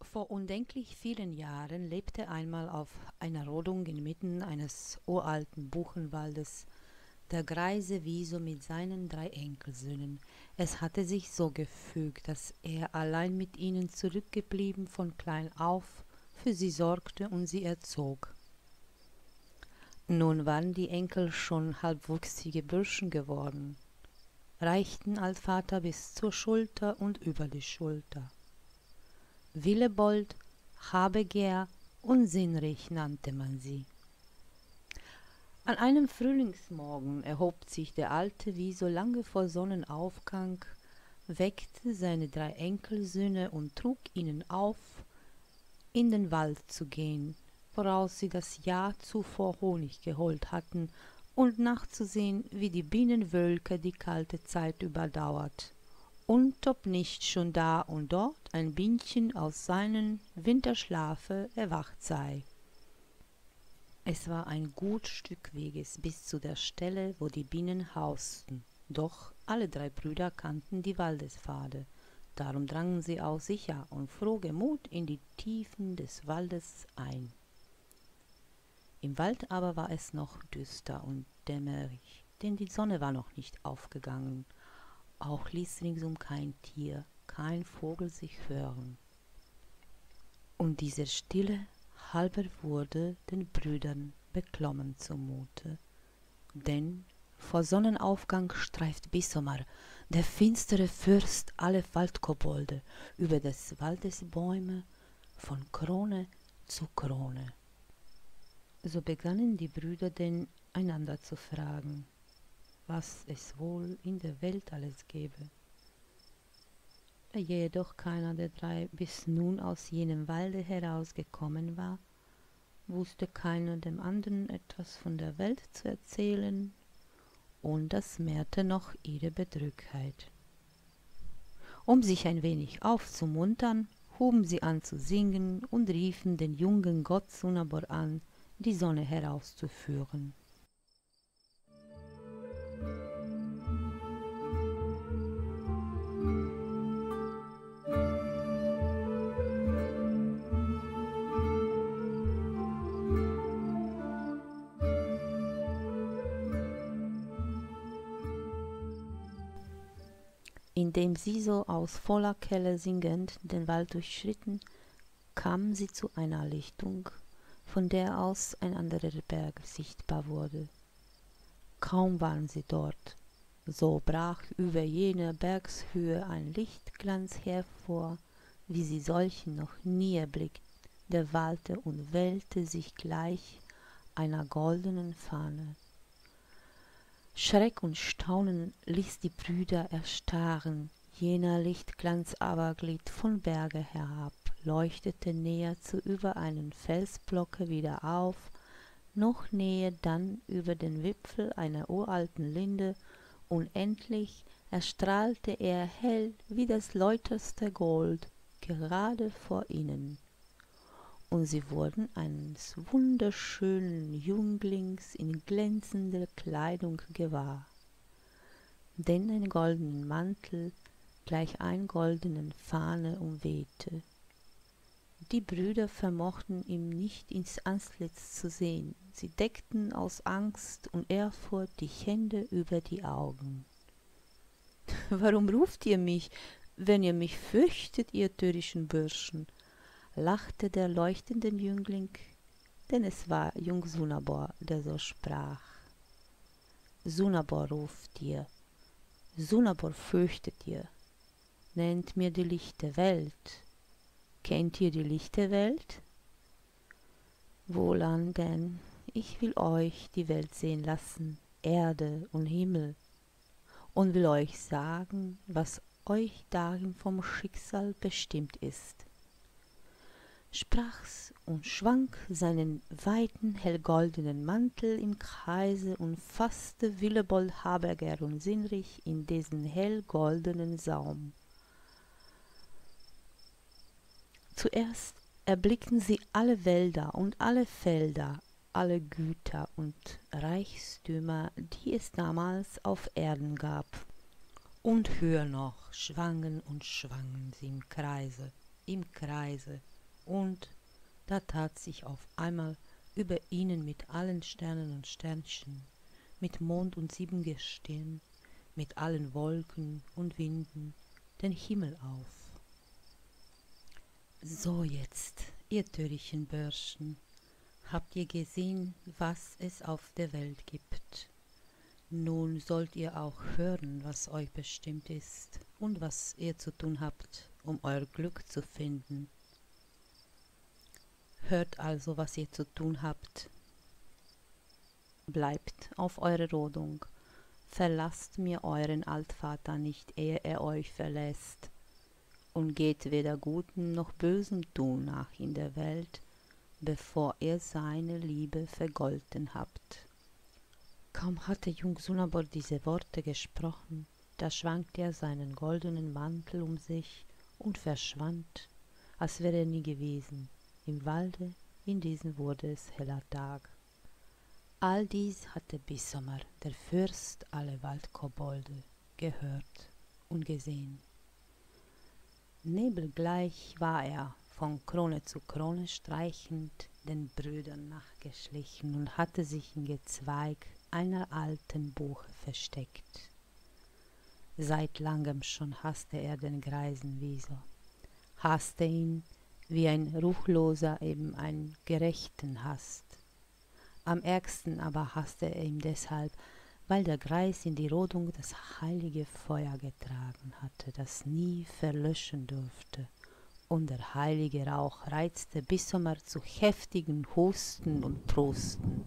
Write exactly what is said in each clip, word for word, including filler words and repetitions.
Vor undenklich vielen Jahren lebte einmal auf einer Rodung inmitten eines uralten Buchenwaldes der greise Wieso mit seinen drei Enkelsöhnen. Es hatte sich so gefügt, dass er allein mit ihnen zurückgeblieben von klein auf für sie sorgte und sie erzog. Nun waren die Enkel schon halbwüchsige Burschen geworden, reichten Altvater bis zur Schulter und über die Schulter. Willebold, Habegehr und Sinnrich nannte man sie. An einem Frühlingsmorgen erhob sich der alte Wieso lange vor Sonnenaufgang, weckte seine drei Enkelsöhne und trug ihnen auf, in den Wald zu gehen, woraus sie das Jahr zuvor Honig geholt hatten, und nachzusehen, wie die Bienenwölke die kalte Zeit überdauert, und ob nicht schon da und dort ein Bienchen aus seinem Winterschlafe erwacht sei. Es war ein gut Stück Weges bis zu der Stelle, wo die Bienen hausten, doch alle drei Brüder kannten die Waldespfade, darum drangen sie auch sicher und frohgemut in die Tiefen des Waldes ein. Im Wald aber war es noch düster und dämmerig, denn die Sonne war noch nicht aufgegangen, auch ließ ringsum kein Tier, kein Vogel sich hören. Und diese Stille halber wurde den Brüdern beklommen zumute, denn vor Sonnenaufgang streift Bisomar, der finstere Fürst, alle Waldkobolde über des Waldes Bäume von Krone zu Krone. So begannen die Brüder denn einander zu fragen, was es wohl in der Welt alles gäbe. Da jedoch keiner der drei bis nun aus jenem Walde herausgekommen war, wusste keiner dem anderen etwas von der Welt zu erzählen, und das mehrte noch ihre Bedrücktheit. Um sich ein wenig aufzumuntern, hoben sie an zu singen und riefen den jungen Gott Sunabor an, die Sonne herauszuführen. Indem sie so aus voller Kelle singend den Wald durchschritten, kamen sie zu einer Lichtung, von der aus ein anderer Berg sichtbar wurde. Kaum waren sie dort, so brach über jener Bergshöhe ein Lichtglanz hervor, wie sie solchen noch nie erblickt, der wallte und wellte sich gleich einer goldenen Fahne. Schreck und Staunen ließ die Brüder erstarren, jener Lichtglanz aber glitt von Berge herab, leuchtete näher zu über einen Felsblocke wieder auf, noch näher dann über den Wipfel einer uralten Linde, und endlich erstrahlte er hell wie das läuterste Gold gerade vor ihnen. Und sie wurden eines wunderschönen Jünglings in glänzender Kleidung gewahr, den ein goldenen Mantel gleich ein goldenen Fahne umwehte. Die Brüder vermochten ihm nicht ins Antlitz zu sehen, sie deckten aus Angst und Ehrfurcht die Hände über die Augen. »Warum ruft ihr mich, wenn ihr mich fürchtet, ihr törischen Burschen?« lachte der leuchtende Jüngling, denn es war Jung Sunabor, der so sprach. »Sunabor ruft ihr, Sunabor fürchtet ihr, nennt mir die lichte Welt. Kennt ihr die lichte Welt? Wohlan denn, ich will euch die Welt sehen lassen, Erde und Himmel, und will euch sagen, was euch darin vom Schicksal bestimmt ist.« Sprach's und schwang seinen weiten hellgoldenen Mantel im Kreise und faßte Willebold, Habegehr und Sinnrich in diesen hellgoldenen Saum. Zuerst erblickten sie alle Wälder und alle Felder, alle Güter und Reichtümer, die es damals auf Erden gab. Und höher noch schwangen und schwangen sie im Kreise, im Kreise, und da tat sich auf einmal über ihnen mit allen Sternen und Sternchen, mit Mond und Siebengestirn, mit allen Wolken und Winden den Himmel auf. So jetzt, ihr törichten Bürschen, habt ihr gesehen, was es auf der Welt gibt. Nun sollt ihr auch hören, was euch bestimmt ist und was ihr zu tun habt, um euer Glück zu finden. Hört also, was ihr zu tun habt. Bleibt auf eure Rodung, verlasst mir euren Altvater nicht, ehe er euch verlässt, und geht weder Gutem noch Bösem tun nach in der Welt, bevor ihr seine Liebe vergolten habt. Kaum hatte Jung Sunabor diese Worte gesprochen, da schwankte er seinen goldenen Mantel um sich und verschwand, als wäre er nie gewesen. Im Walde, in diesem wurde es heller Tag. All dies hatte Bisomar, der Fürst aller Waldkobolde, gehört und gesehen. Nebelgleich war er, von Krone zu Krone streichend, den Brüdern nachgeschlichen und hatte sich im Gezweig einer alten Buche versteckt. Seit langem schon hasste er den greisen Wieso, hasste ihn, wie ein Ruchloser eben einen Gerechten hasst. Am ärgsten aber hasste er ihn deshalb, weil der Greis in die Rodung das heilige Feuer getragen hatte, das nie verlöschen durfte, und der heilige Rauch reizte Bisomar zu heftigen Husten und Trusten.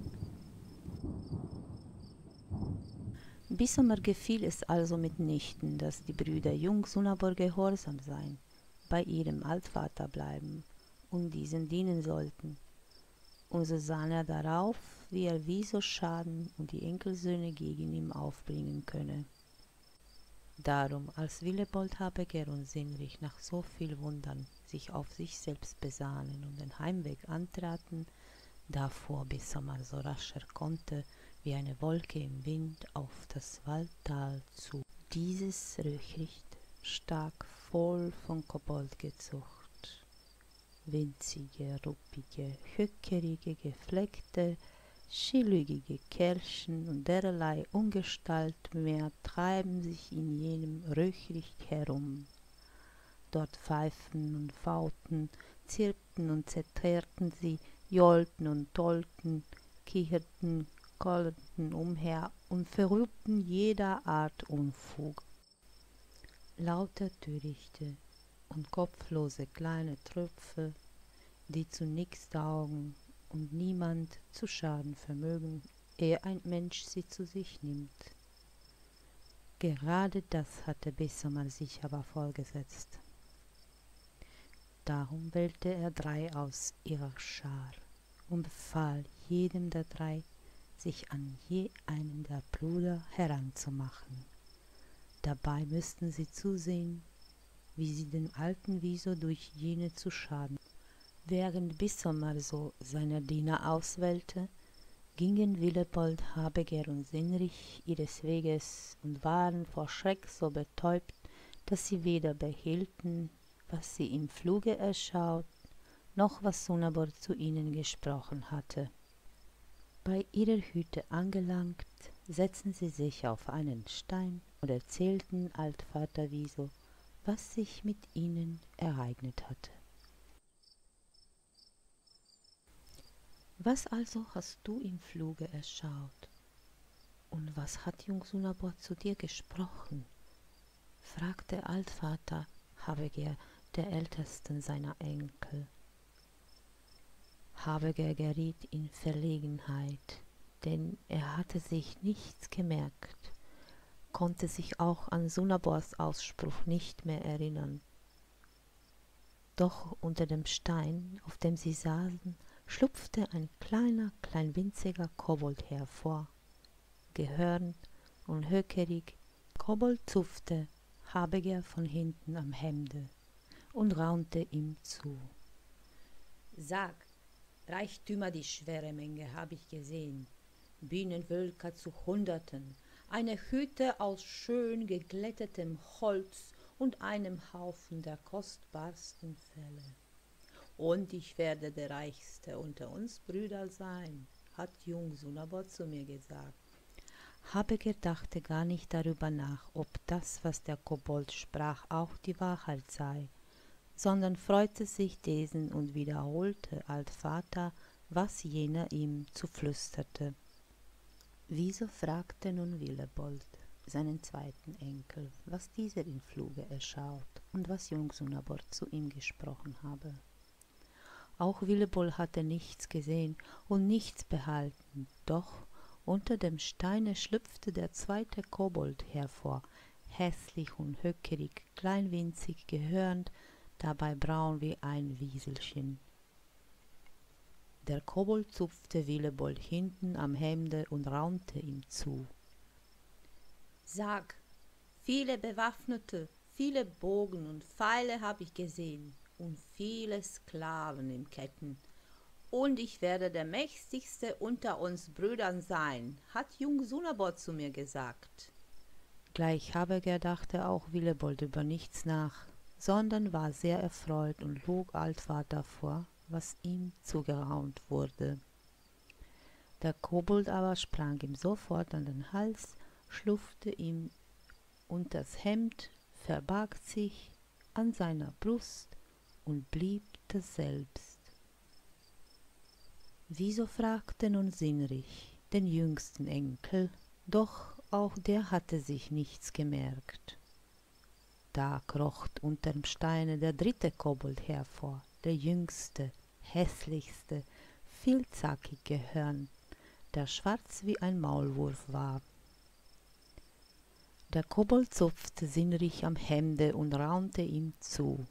Bisomar gefiel es also mitnichten, dass die Brüder Jung Sunabor gehorsam seien, bei ihrem Altvater bleiben und diesen dienen sollten. Und so sah er darauf, wie er Wieso schaden und die Enkelsöhne gegen ihn aufbringen könne. Darum, als Willebold, Habeger und Sinrich nach so viel Wundern sich auf sich selbst besannen und den Heimweg antraten, da fuhr Bisomar so rasch er konnte, wie eine Wolke im Wind auf das Waldtal zu. Dieses Röchricht stak voll von Koboldgezucht. Winzige, ruppige, höckerige, gefleckte, schillügige Kerlchen und derlei Ungestalt mehr treiben sich in jenem Röchricht herum. Dort pfeifen und fauten, zirpten und zertreten sie, johlten und tollten, kicherten, kollerten umher und verübten jeder Art Unfug. Lauter Törichte und kopflose kleine Tröpfe, die zu nix taugen und niemand zu schaden vermögen, ehe ein Mensch sie zu sich nimmt. Gerade das hatte Bisomar sich aber vorgesetzt. Darum wählte er drei aus ihrer Schar und befahl jedem der drei, sich an je einen der Brüder heranzumachen. Dabei müssten sie zusehen, wie sie dem alten Wieso durch jene zu schaden. Während Bisomar so seine Diener auswählte, gingen Willebold, Habeger und Sinrich ihres Weges und waren vor Schreck so betäubt, dass sie weder behielten, was sie im Fluge erschaut, noch was Sunabor zu ihnen gesprochen hatte. Bei ihrer Hütte angelangt, setzten sie sich auf einen Stein und erzählten Altvater Wieso, was sich mit ihnen ereignet hatte. Was also hast du im Fluge erschaut? Und was hat Jung Sunabor zu dir gesprochen? Fragte Altvater Habeger, der ältesten seiner Enkel. Habeger geriet in Verlegenheit, denn er hatte sich nichts gemerkt, konnte sich auch an Sunabors Ausspruch nicht mehr erinnern. Doch unter dem Stein, auf dem sie saßen, schlupfte ein kleiner, kleinwinziger Kobold hervor. Gehörnt und höckerig, Kobold zupfte Habeger von hinten am Hemde und raunte ihm zu. »Sag, Reichtümer die schwere Menge hab ich gesehen, Bienenwölker zu Hunderten, eine Hütte aus schön geglättetem Holz und einem Haufen der kostbarsten Felle. und ich werde der Reichste unter uns Brüdern sein, hat Jung Sunabot zu mir gesagt. Habeger dachte gar nicht darüber nach, ob das, was der Kobold sprach, auch die Wahrheit sei, sondern freute sich dessen und wiederholte Altvater, was jener ihm zuflüsterte. Wieso fragte nun Willebold seinen zweiten Enkel, was dieser im Fluge erschaut und was Jung Sunabot zu ihm gesprochen habe. Auch Willebold hatte nichts gesehen und nichts behalten, doch unter dem Steine schlüpfte der zweite Kobold hervor, hässlich und höckerig, kleinwinzig, gehörnt, dabei braun wie ein Wieselchen. Der Kobold zupfte Willebold hinten am Hemde und raunte ihm zu. »Sag, viele Bewaffnete, viele Bogen und Pfeile habe ich gesehen und viele Sklaven in Ketten. Und ich werde der mächtigste unter uns Brüdern sein, hat Jung Sunabot zu mir gesagt.« Gleich Habeger dachte auch Willebold über nichts nach, sondern war sehr erfreut und log Altvater vor, was ihm zugeraunt wurde. Der Kobold aber sprang ihm sofort an den Hals, schlupfte ihm unters Hemd, verbarg sich an seiner Brust und blieb das selbst. Wieso fragte nun Sinrich den jüngsten Enkel, doch auch der hatte sich nichts gemerkt. Da kroch unterm Steine der dritte Kobold hervor, der jüngste, hässlichste, vielzackige Hörn, der schwarz wie ein Maulwurf war. Der Kobold zupfte Sinrich am Hemde und raunte ihm zu.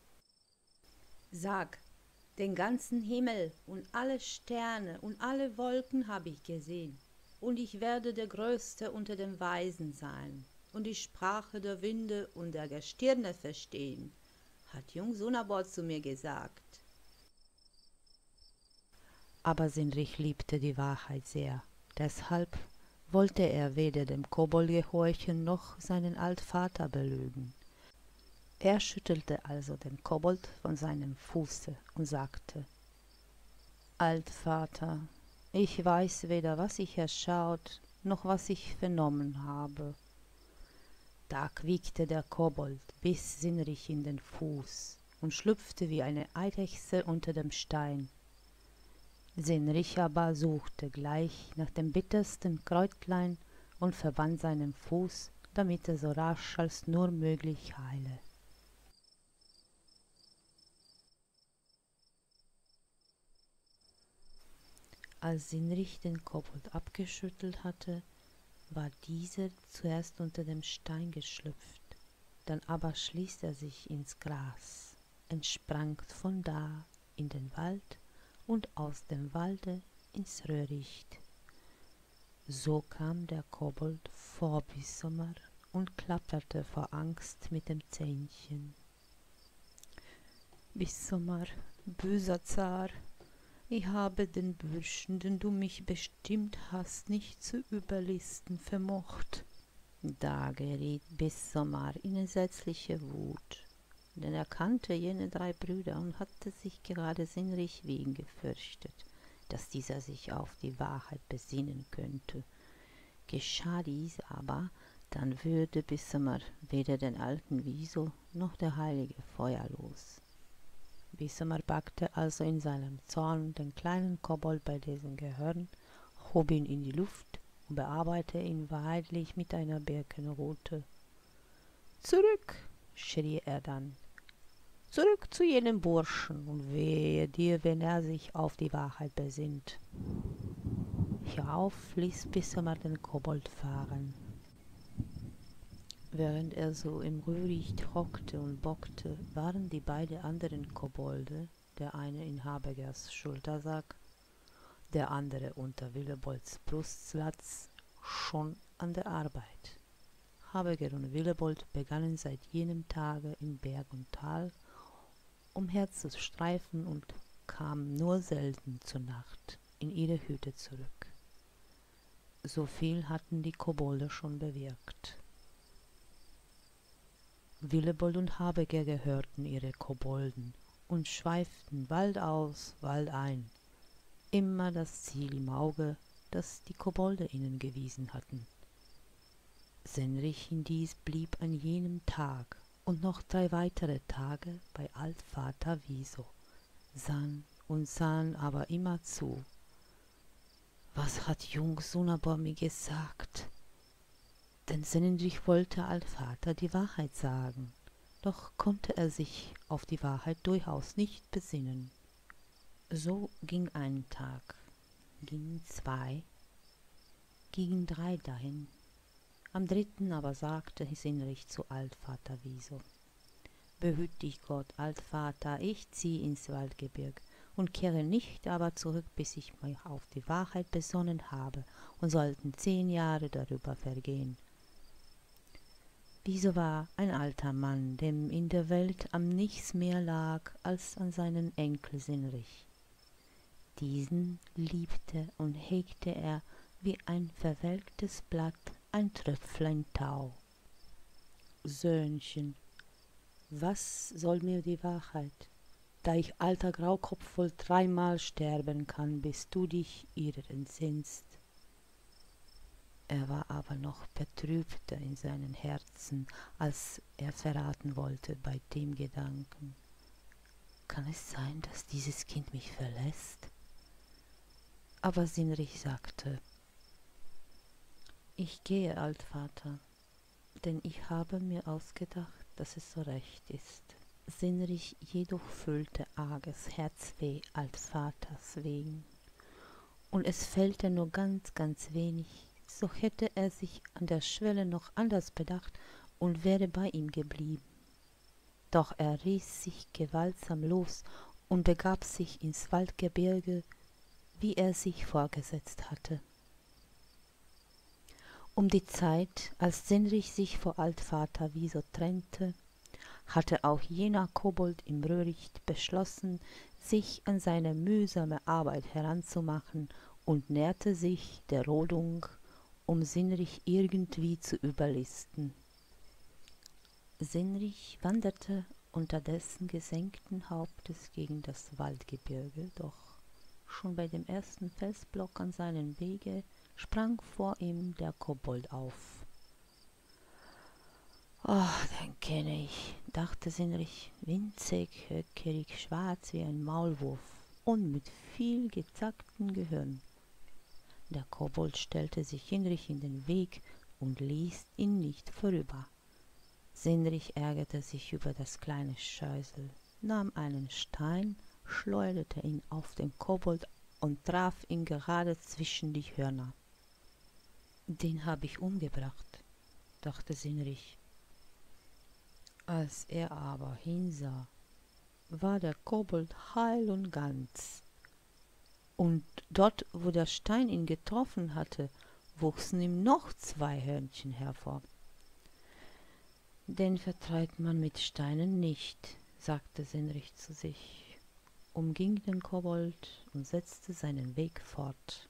»Sag, den ganzen Himmel und alle Sterne und alle Wolken habe ich gesehen, und ich werde der Größte unter den Weisen sein und die Sprache der Winde und der Gestirne verstehen, hat Jung Sunabot zu mir gesagt.« Aber Sinrich liebte die Wahrheit sehr, deshalb wollte er weder dem Kobold gehorchen noch seinen Altvater belügen. Er schüttelte also den Kobold von seinem Fuße und sagte: »Altvater, ich weiß weder, was ich erschaut, noch was ich vernommen habe.« Da quiekte der Kobold, biss Sinrich in den Fuß und schlüpfte wie eine Eidechse unter dem Stein. Sinrich aber suchte gleich nach dem bittersten Kräutlein und verband seinen Fuß, damit er so rasch als nur möglich heile. Als Sinrich den Kobold abgeschüttelt hatte, war dieser zuerst unter dem Stein geschlüpft, dann aber schließt er sich ins Gras, entsprang von da in den Wald und aus dem Walde ins Röhricht. So kam der Kobold vor Bissommer und klapperte vor Angst mit dem Zähnchen. »Bissommer, böser Zar, ich habe den Burschen, den du mich bestimmt hast, nicht zu überlisten vermocht.« Da geriet Bissommer in entsetzliche Wut, denn er kannte jene drei Brüder und hatte sich gerade Sinrich wegen gefürchtet, dass dieser sich auf die Wahrheit besinnen könnte. Geschah dies aber, dann würde Bissommer weder den alten Wieso noch der heilige Feuer los. Bissommer packte also in seinem Zorn den kleinen Kobold bei diesem Gehörn, hob ihn in die Luft und bearbeitete ihn weidlich mit einer Birkenrute. »Zurück«, schrie er dann, »zurück zu jenem Burschen, und wehe dir, wenn er sich auf die Wahrheit besinnt.« Hierauf ließ Bissommer den Kobold fahren. Während er so im Röhricht hockte und bockte, waren die beiden anderen Kobolde, der eine in Habegers Schultersack, der andere unter Willebolds Brustlatz, schon an der Arbeit. Habeger und Willebold begannen seit jenem Tage in Berg und Tal umherzustreifen und kamen nur selten zur Nacht in ihre Hütte zurück. So viel hatten die Kobolde schon bewirkt. Willebold und Habeger gehörten ihre Kobolden, und schweiften Wald aus, Wald ein, immer das Ziel im Auge, das die Kobolde ihnen gewiesen hatten. Senrich indies blieb an jenem Tag und noch drei weitere Tage bei Altvater Wieso, sann und sann aber immer zu. Was hat Jung Sunabor mir gesagt? Denn Senrich wollte Altvater die Wahrheit sagen, doch konnte er sich auf die Wahrheit durchaus nicht besinnen. So ging ein Tag, gingen zwei, gingen drei dahin. Am dritten aber sagte Senrich zu Altvater Wieso: Behüt dich Gott, Altvater, ich zieh ins Waldgebirg und kehre nicht aber zurück, bis ich mich auf die Wahrheit besonnen habe, und sollten zehn Jahre darüber vergehen. Wieso war ein alter Mann, dem in der Welt am nichts mehr lag als an seinen Enkel Senrich. Diesen liebte und hegte er wie ein verwelktes Blatt, ein Tröpflein Tau. Söhnchen, was soll mir die Wahrheit, da ich alter Graukopf wohl dreimal sterben kann, bis du dich ihrer entsinnst? Er war aber noch betrübter in seinem Herzen, als er verraten wollte bei dem Gedanken. Kann es sein, dass dieses Kind mich verlässt? Aber Senrich sagte: Ich gehe, Altvater, denn ich habe mir ausgedacht, dass es so recht ist. Senrich jedoch fühlte arges Herzweh Altvaters wegen, und es fehlte nur ganz, ganz wenig, so hätte er sich an der Schwelle noch anders bedacht und wäre bei ihm geblieben. Doch er riß sich gewaltsam los und begab sich ins Waldgebirge, wie er sich vorgesetzt hatte. Um die Zeit, als Senrich sich vor Altvater Wieso trennte, hatte auch jener Kobold im Röhricht beschlossen, sich an seine mühsame Arbeit heranzumachen und näherte sich der Rodung, um Senrich irgendwie zu überlisten. Senrich wanderte unterdessen gesenkten Hauptes gegen das Waldgebirge, doch schon bei dem ersten Felsblock an seinem Wege sprang vor ihm der Kobold auf. »Oh, den kenne ich«, dachte Senrich, winzig, höckerig, schwarz wie ein Maulwurf und mit viel gezacktem Gehirn. Der Kobold stellte sich Senrich in den Weg und ließ ihn nicht vorüber. Senrich ärgerte sich über das kleine Scheusel, nahm einen Stein, schleuderte ihn auf den Kobold und traf ihn gerade zwischen die Hörner. »Den habe ich umgebracht«, dachte Senrich. Als er aber hinsah, war der Kobold heil und ganz, und dort, wo der Stein ihn getroffen hatte, wuchsen ihm noch zwei Hörnchen hervor. »Den vertreibt man mit Steinen nicht«, sagte Senrich zu sich, umging den Kobold und setzte seinen Weg fort.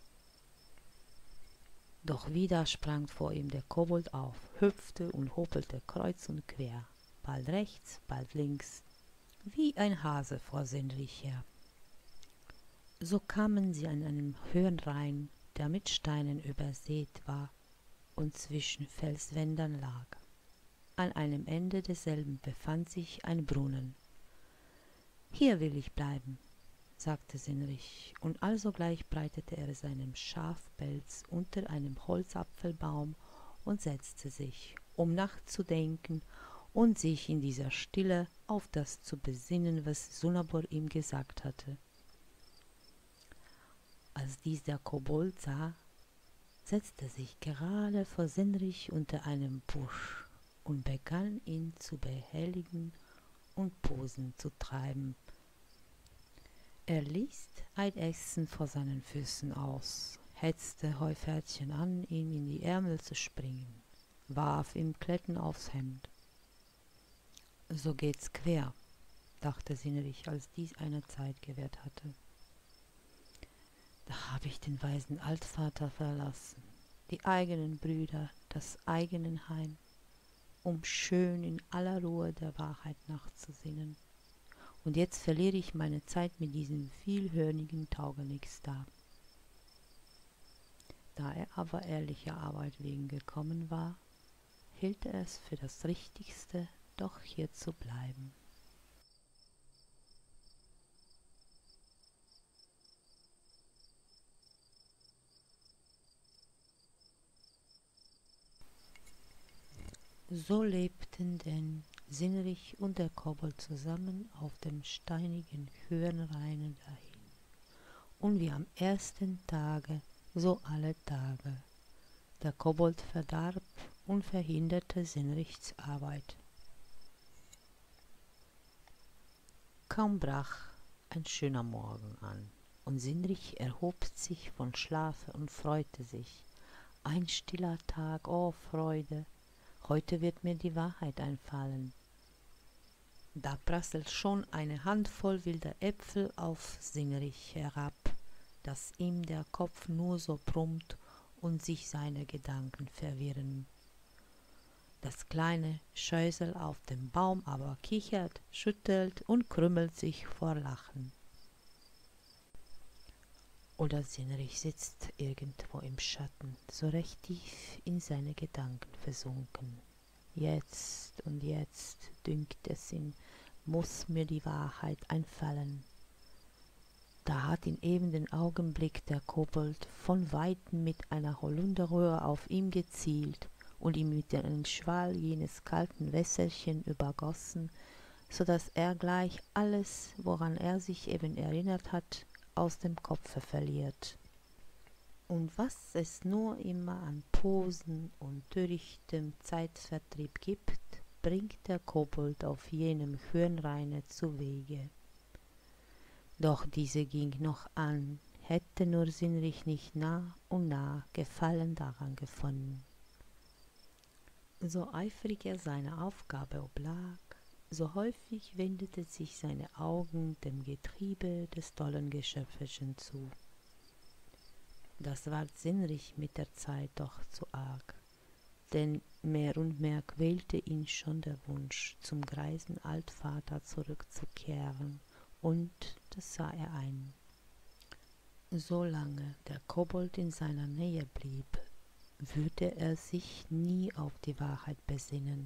Doch wieder sprang vor ihm der Kobold auf, hüpfte und hopelte kreuz und quer, bald rechts, bald links, wie ein Hase vor Senrich her. So kamen sie an einem Höhenrhein, der mit Steinen übersät war und zwischen Felswänden lag. An einem Ende desselben befand sich ein Brunnen. »Hier will ich bleiben«, sagte Senrich, und alsogleich breitete er seinen Schafpelz unter einem Holzapfelbaum und setzte sich, um nachzudenken und sich in dieser Stille auf das zu besinnen, was Sunabor ihm gesagt hatte. Als dies der Kobold sah, setzte sich gerade vor Senrich unter einem Busch und begann ihn zu behelligen und Posen zu treiben. Er ließ Eidechsen vor seinen Füßen aus, hetzte Heupferdchen an, ihm in die Ärmel zu springen, warf ihm Kletten aufs Hemd. »So geht's quer«, dachte Senrich, als dies eine Zeit gewährt hatte. »Da habe ich den weisen Altvater verlassen, die eigenen Brüder, das eigene Heim, um schön in aller Ruhe der Wahrheit nachzusinnen. Und jetzt verliere ich meine Zeit mit diesem vielhörnigen Taugenichts da. Da er aber ehrlicher Arbeit wegen gekommen war, hielt er es für das Richtigste, doch hier zu bleiben. So lebten denn Sinrich und der Kobold zusammen auf dem steinigen Höhenraine dahin. Und wie am ersten Tage, so alle Tage. Der Kobold verdarb und verhinderte Sinrichs Arbeit. Kaum brach ein schöner Morgen an, und Sinrich erhob sich von Schlafe und freute sich. Ein stiller Tag, oh Freude! Heute wird mir die Wahrheit einfallen. Da prasselt schon eine Handvoll wilder Äpfel auf Sinrich herab, dass ihm der Kopf nur so brummt und sich seine Gedanken verwirren. Das kleine Schäusel auf dem Baum aber kichert, schüttelt und krümmelt sich vor Lachen. Oder Sinrich sitzt irgendwo im Schatten, so recht tief in seine Gedanken versunken. Jetzt und jetzt, dünkt es ihn, muß mir die Wahrheit einfallen. Da hat in eben den Augenblick der Kobold von Weitem mit einer Holunderröhre auf ihm gezielt und ihn mit einem Schwall jenes kalten Wässerchen übergossen, so daß er gleich alles, woran er sich eben erinnert hat, aus dem Kopfe verliert. Und was es nur immer an Posen und törichtem Zeitvertrieb gibt, bringt der Kobold auf jenem Höhenraine zuwege. Doch diese ging noch an, hätte nur Sinrich nicht nah und nah Gefallen daran gefunden. So eifrig er seiner Aufgabe oblag, so häufig wendete sich seine Augen dem Getriebe des tollen Geschöpfchen zu. Das ward Sinrich mit der Zeit doch zu arg, denn mehr und mehr quälte ihn schon der Wunsch, zum greisen Altvater zurückzukehren, und das sah er ein. Solange der Kobold in seiner Nähe blieb, würde er sich nie auf die Wahrheit besinnen.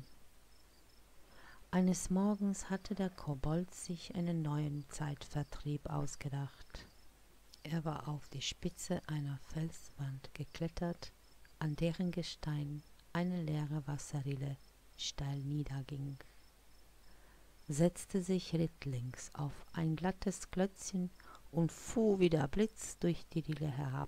Eines Morgens hatte der Kobold sich einen neuen Zeitvertrieb ausgedacht. Er war auf die Spitze einer Felswand geklettert, an deren Gestein eine leere Wasserrille steil niederging, setzte sich rittlings auf ein glattes Klötzchen und fuhr wie der Blitz durch die Rille herab.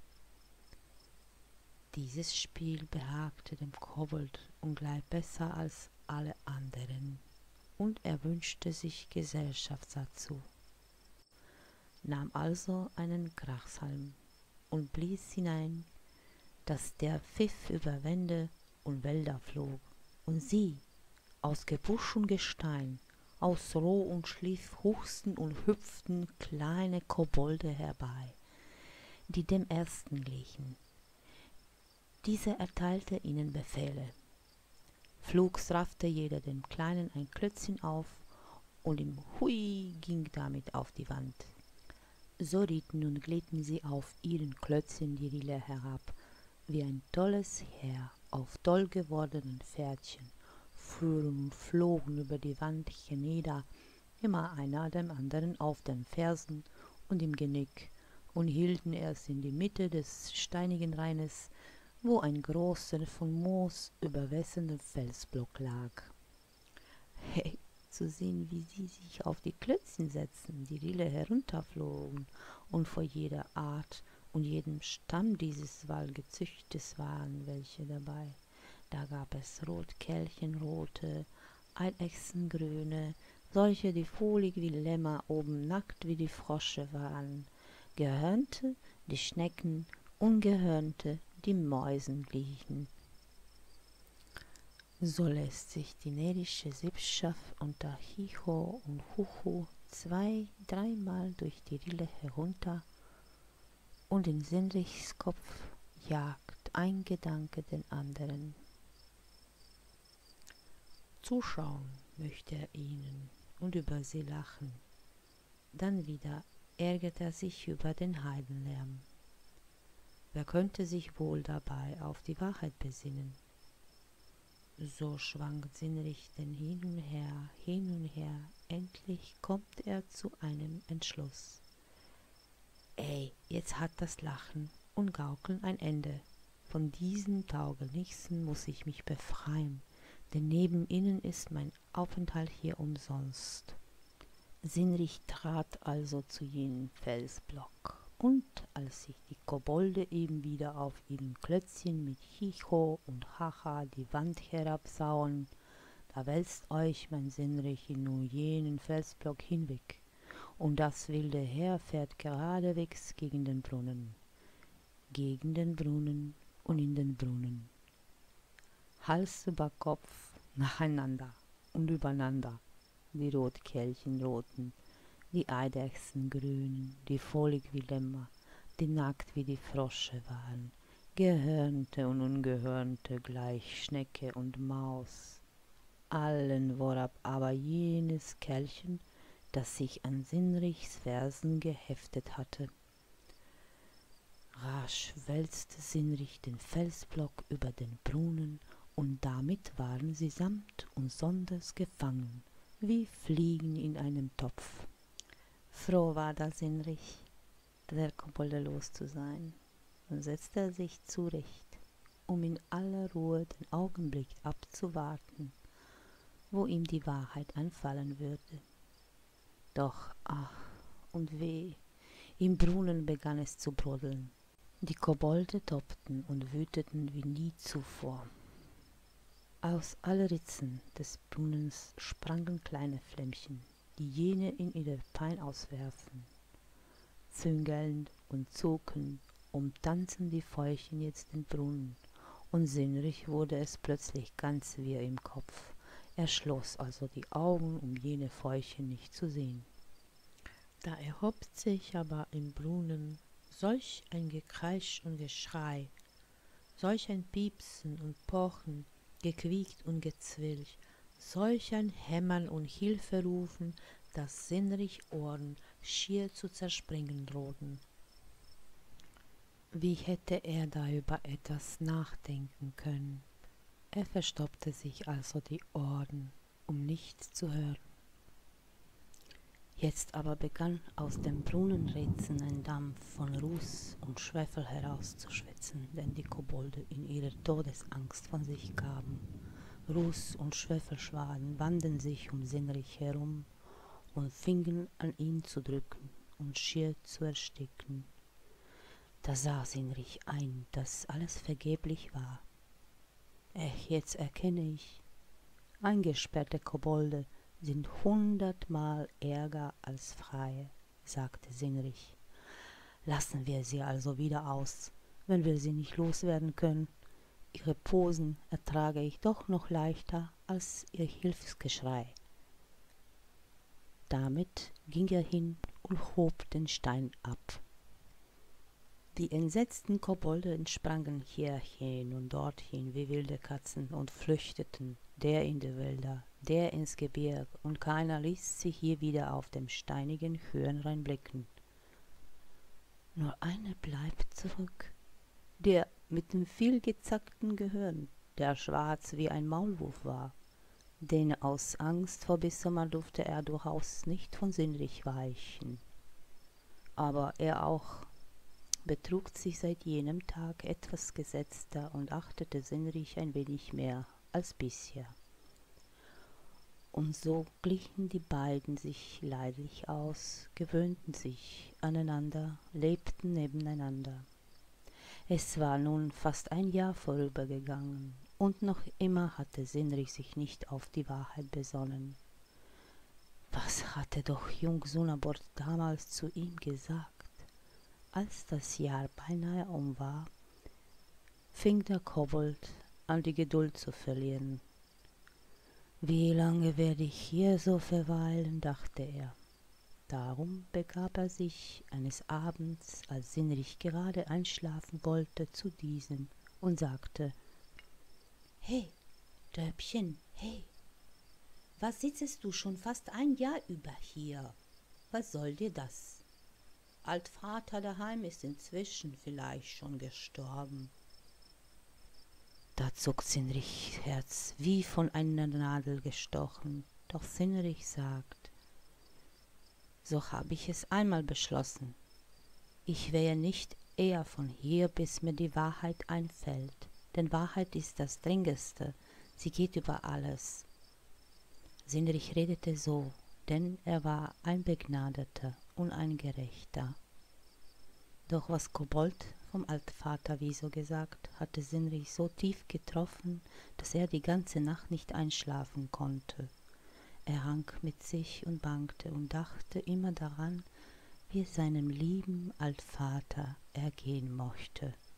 Dieses Spiel behagte dem Kobold ungleich besser als alle anderen, und er wünschte sich Gesellschaft dazu, nahm also einen Grachsalm und blies hinein, daß der Pfiff über Wände und Wälder flog, und sie, aus Gebüsch und Gestein, aus Roh und Schliff huchsten und hüpften kleine Kobolde herbei, die dem ersten glichen. Dieser erteilte ihnen Befehle. Flugs raffte jeder dem Kleinen ein Klötzchen auf, und im Hui ging damit auf die Wand. So ritten und glitten sie auf ihren Klötzchen die Rille herab, wie ein tolles Heer auf toll gewordenen Pferdchen, fuhren und flogen über die Wand hinnieder, immer einer dem anderen auf den Fersen und im Genick, und hielten erst in die Mitte des steinigen Raines, wo ein großer, von Moos überwässernder Felsblock lag. Hey, zu sehen, wie sie sich auf die Klötzchen setzten, die Rille herunterflogen, und vor jeder Art und jedem Stamm dieses Waldgezüchtes waren welche dabei. Da gab es Rotkehlchenrote, Eidechsengrüne, solche, die fohlig wie Lämmer, oben nackt wie die Frosche waren, Gehörnte, die Schnecken, Ungehörnte, die Mäusen glichen. So lässt sich die närrische Sippschaft unter Hicho und Hucho zwei, dreimal durch die Rille herunter, und in Sinrichs Kopf jagt ein Gedanke den anderen. Zuschauen möchte er ihnen, und über sie lachen. Dann wieder ärgert er sich über den Heidenlärm. Wer könnte sich wohl dabei auf die Wahrheit besinnen? So schwankt Sinnrich denn hin und her, hin und her. Endlich kommt er zu einem Entschluss. Ey, jetzt hat das Lachen und Gaukeln ein Ende. Von diesen Taugenichtsen muss ich mich befreien, denn neben ihnen ist mein Aufenthalt hier umsonst. Sinnrich trat also zu jenem Felsblock, und als sich die Kobolde eben wieder auf ihren Klötzchen mit Chicho und Hacha die Wand herabsauen, da wälzt euch mein Sinnrich in nun jenen Felsblock hinweg, und das wilde Heer fährt geradewegs gegen den Brunnen, gegen den Brunnen und in den Brunnen. Hals über Kopf, nacheinander und übereinander, die Rotkehlchen roten, die Eidechsen grünen, die frohlich wie Lämmer, die nackt wie die Frosche waren, Gehörnte und Ungehörnte gleich Schnecke und Maus. Allen vorab aber jenes Kerlchen, das sich an Sinnrichs Versen geheftet hatte. Rasch wälzte Sinnrich den Felsblock über den Brunnen, und damit waren sie samt und sonders gefangen, wie Fliegen in einem Topf. Froh war da Sinnrich, der Kobolde los zu sein, und setzte er sich zurecht, um in aller Ruhe den Augenblick abzuwarten, wo ihm die Wahrheit einfallen würde. Doch, ach und weh, im Brunnen begann es zu brodeln. Die Kobolde tobten und wüteten wie nie zuvor. Aus allen Ritzen des Brunnens sprangen kleine Flämmchen, die jene in ihrer Pein auswerfen. Züngelnd und zuckend umtanzen die Feuchen jetzt den Brunnen, und Sinnrich wurde es plötzlich ganz wirr im Kopf. Er schloss also die Augen, um jene Feuchen nicht zu sehen. Da erhob sich aber im Brunnen solch ein Gekreisch und Geschrei, solch ein Piepsen und Pochen, gequiekt und gezwilch, solch ein Hämmern und Hilferufen, dass Sinnrich Ohren schier zu zerspringen drohten. Wie hätte er da über etwas nachdenken können? Er verstopfte sich also die Ohren, um nichts zu hören. Jetzt aber begann aus dem Brunnenritzen ein Dampf von Ruß und Schwefel herauszuschwitzen, den die Kobolde in ihrer Todesangst von sich gaben. Ruß und Schwefelschwaden wanden sich um Sinnrich herum und fingen an ihn zu drücken und schier zu ersticken. Da sah Sinnrich ein, dass alles vergeblich war. Ech, jetzt erkenne ich, eingesperrte Kobolde sind hundertmal ärger als freie, sagte Sinnrich. Lassen wir sie also wieder aus, wenn wir sie nicht loswerden können. Ihre Posen ertrage ich doch noch leichter als ihr Hilfsgeschrei. Damit ging er hin und hob den Stein ab. Die entsetzten Kobolde entsprangen hierhin und dorthin wie wilde Katzen und flüchteten, der in die Wälder, der ins Gebirg, und keiner ließ sich hier wieder auf dem steinigen Höhenrhein blicken. Nur einer bleibt zurück, der mit dem vielgezackten Gehirn, der schwarz wie ein Maulwurf war, denn aus Angst vor Bissammer durfte er durchaus nicht von Sinnrich weichen. Aber er auch betrug sich seit jenem Tag etwas gesetzter und achtete Sinnrich ein wenig mehr als bisher. Und so glichen die beiden sich leidlich aus, gewöhnten sich aneinander, lebten nebeneinander. Es war nun fast ein Jahr vorübergegangen, und noch immer hatte Sinnrich sich nicht auf die Wahrheit besonnen. Was hatte doch Jung Sunabord damals zu ihm gesagt? Als das Jahr beinahe um war, fing der Kobold an, die Geduld zu verlieren. Wie lange werde ich hier so verweilen, dachte er. Darum begab er sich eines Abends, als Sinnrich gerade einschlafen wollte, zu diesem und sagte: »Hey, Dörbchen, hey, Was sitzest du schon fast ein Jahr über hier? Was soll dir das? Altvater daheim ist inzwischen vielleicht schon gestorben. Da zuckt Sinrichs Herz wie von einer Nadel gestochen, doch Sinrich sagt: So hab ich es einmal beschlossen. Ich wäre nicht eher von hier, bis mir die Wahrheit einfällt, denn Wahrheit ist das Dringendste, sie geht über alles. Sinrich redete so, denn er war ein Begnadeter und ein Gerechter. Doch was Kobold vom Altvater Wieso gesagt, hatte Sinrich so tief getroffen, dass er die ganze Nacht nicht einschlafen konnte. Er rang mit sich und bangte und dachte immer daran, wie es seinem lieben Altvater ergehen mochte.